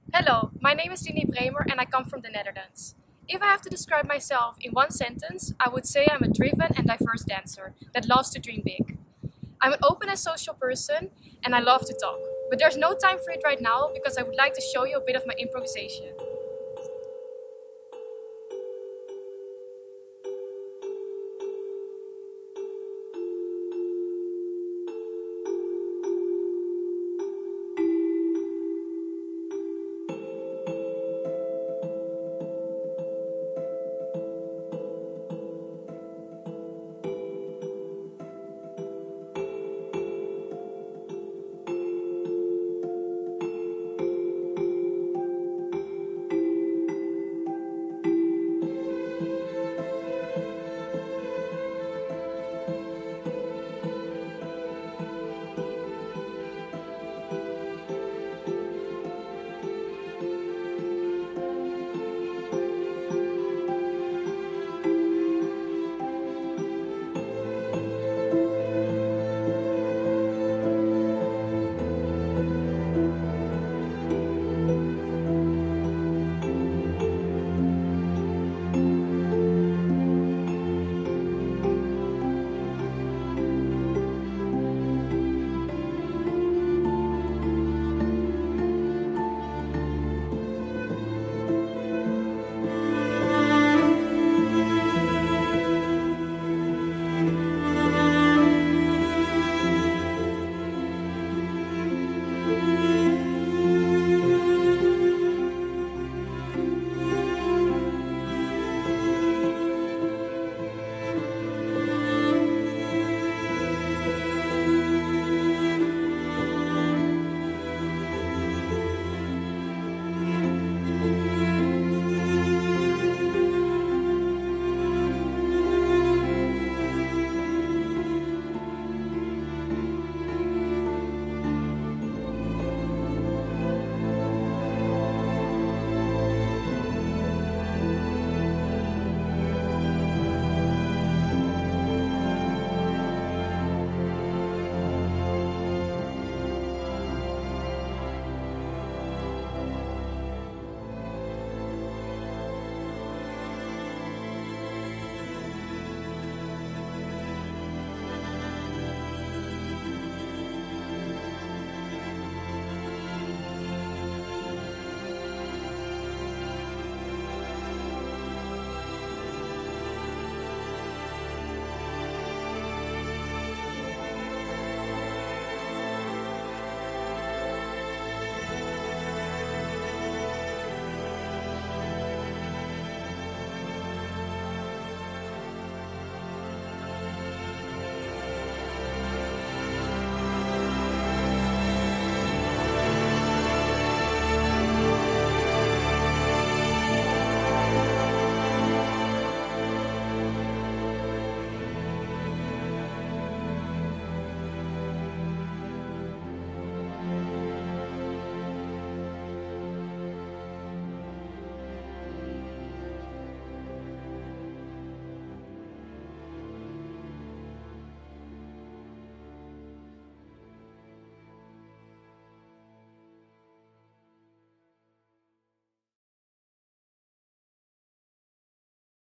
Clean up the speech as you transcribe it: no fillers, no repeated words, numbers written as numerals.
Hello, my name is Tini Bremer and I come from the Netherlands. If I have to describe myself in one sentence, I would say I'm a driven and diverse dancer that loves to dream big. I'm an open and social person and I love to talk. But there's no time for it right now because I would like to show you a bit of my improvisation.